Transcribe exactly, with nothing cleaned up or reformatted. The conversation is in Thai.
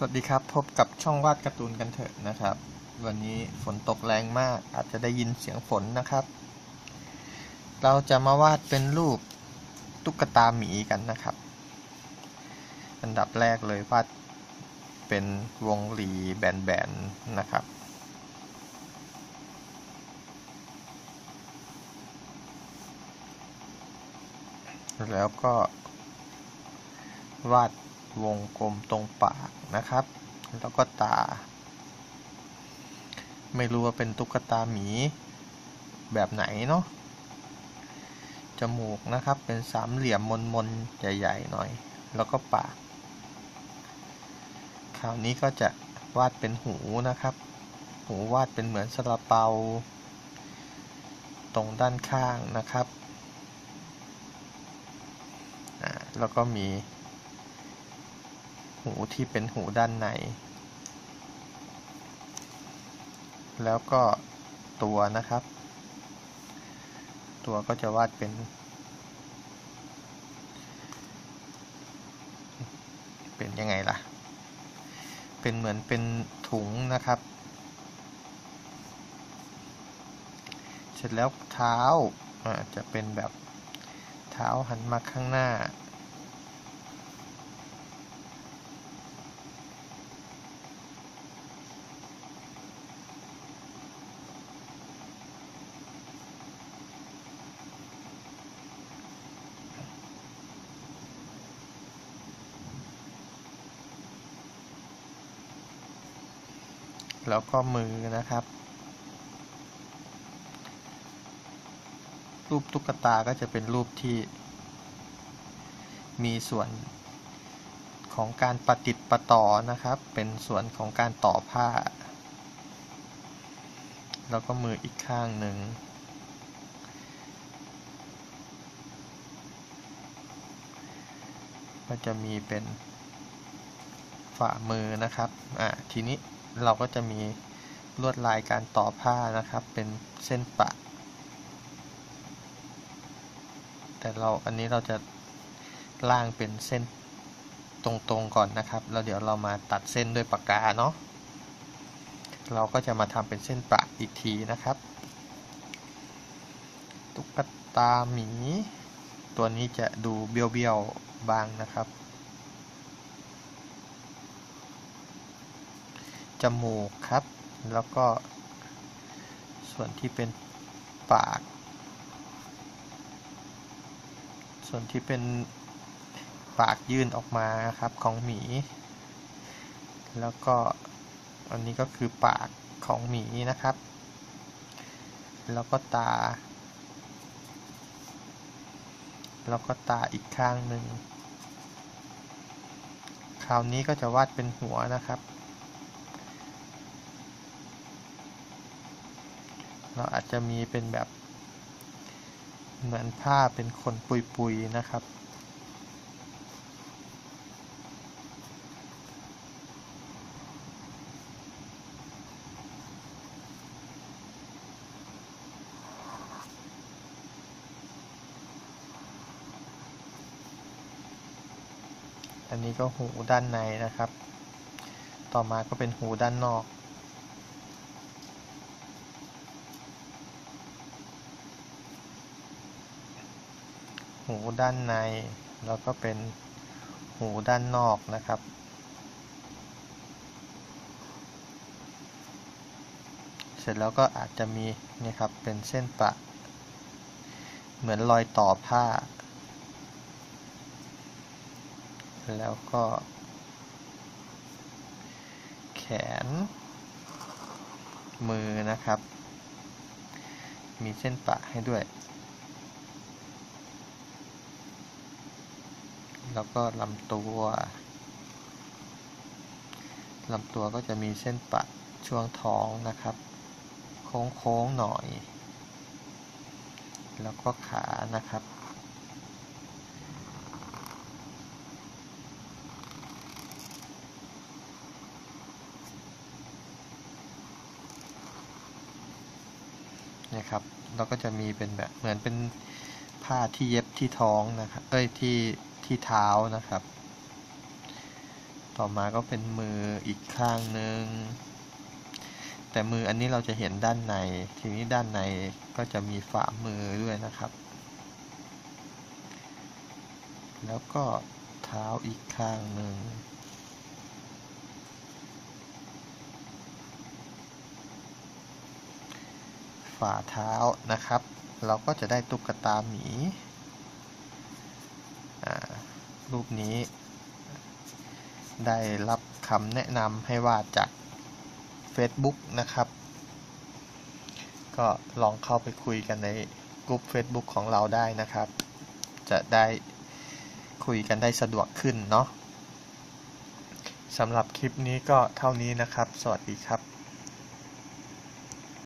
วัสดีครับพบกับช่องวาดการ์ตูนกันเถอะนะครับวันนี้ฝนตกแรงมากอาจจะได้ยินเสียงฝนนะครับเราจะมาวาดเป็นรูปตุ๊กตาหมีกันนะครับอันดับแรกเลยวาดเป็นวงรีแบนๆนะครับแล้วก็วาดวงกลมตรงปากนะครับแล้วก็ตาไม่รู้ว่าเป็นตุ๊กตาหมีแบบไหนเนาะจมูกนะครับเป็นสามเหลี่ยมมนๆใหญ่ๆหน่อยแล้วก็ปากคราวนี้ก็จะวาดเป็นหูนะครับหูวาดเป็นเหมือนซาลาเปาตรงด้านข้างนะครับแล้วก็มีหูที่เป็นหูด้านในแล้วก็ตัวนะครับตัวก็จะวาดเป็นเป็นยังไงล่ะเป็นเหมือนเป็นถุงนะครับเสร็จแล้วเท้าอ่าจะเป็นแบบเท้าหันมาข้างหน้าแล้วก็มือนะครับรูปตุ๊กตาก็จะเป็นรูปที่มีส่วนของการประติดประต่อนะครับเป็นส่วนของการต่อผ้าแล้วก็มืออีกข้างหนึ่งก็จะมีเป็นฝ่ามือนะครับอ่าทีนี้เราก็จะมีลวดลายการต่อผ้านะครับเป็นเส้นปะแต่เราอันนี้เราจะล่างเป็นเส้นตรงๆก่อนนะครับแล้วเดี๋ยวเรามาตัดเส้นด้วยปากกาเนาะเราก็จะมาทำเป็นเส้นปะอีกทีนะครับตุ๊กตาหมีตัวนี้จะดูเบี้ยวๆบางนะครับจมูกครับแล้วก็ส่วนที่เป็นปากส่วนที่เป็นปากยื่นออกมาครับของหมีแล้วก็อันนี้ก็คือปากของหมีนะครับแล้วก็ตาแล้วก็ตาอีกข้างหนึ่งคราวนี้ก็จะวาดเป็นหัวนะครับเราอาจจะมีเป็นแบบเหมือนผ้าเป็นขนปุยๆนะครับอันนี้ก็หูด้านในนะครับต่อมาก็เป็นหูด้านนอกหูด้านในแล้วก็เป็นหูด้านนอกนะครับเสร็จแล้วก็อาจจะมีนี่ครับเป็นเส้นปะเหมือนรอยต่อผ้าแล้วก็แขนมือนะครับมีเส้นปะให้ด้วยแล้วก็ลำตัวลำตัวก็จะมีเส้นปะช่วงท้องนะครับโค้งๆหน่อยแล้วก็ขานะครับนะครับเราก็จะมีเป็นแบบเหมือนเป็นผ้าที่เย็บที่ท้องนะครับเอ้ยที่ที่เท้านะครับตต่อมาก็เป็นมืออีกข้างหนึ่งแต่มืออันนี้เราจะเห็นด้านในทีนี้ด้านในก็จะมีฝ่ามือด้วยนะครับแล้วก็เท้าอีกข้างหนึ่งฝ่าเท้านะครับเราก็จะได้ตุ๊กตาหมีรูปนี้ได้รับคำแนะนำให้วาดจาก Facebook นะครับก็ลองเข้าไปคุยกันในกลุ่ม Facebook ของเราได้นะครับจะได้คุยกันได้สะดวกขึ้นเนาะสำหรับคลิปนี้ก็เท่านี้นะครับสวัสดีครับ